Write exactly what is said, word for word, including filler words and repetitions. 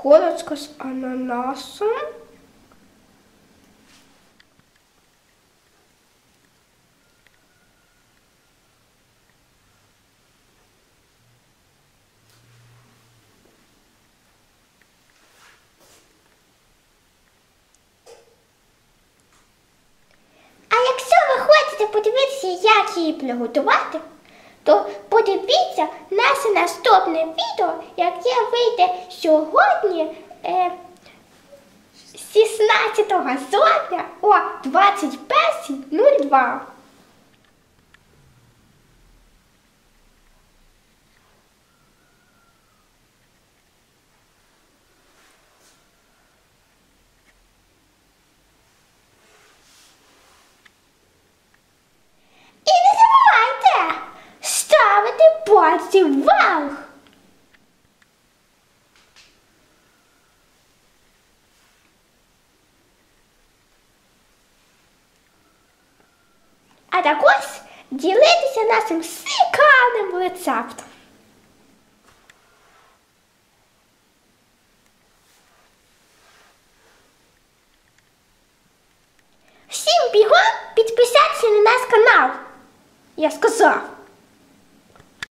корочка з ананасом. А якщо ви хочете подивитися, як її приготувати, то подивіться наше наступне відео, яке вийде сьогодні е, шістнадцятого жовтня о двадцять перша нуль два. І не забувайте ставити пальці вверх. А також ділитися нашим цікавим рецептом. Всім бігом підписатися на наш канал. Я сказав.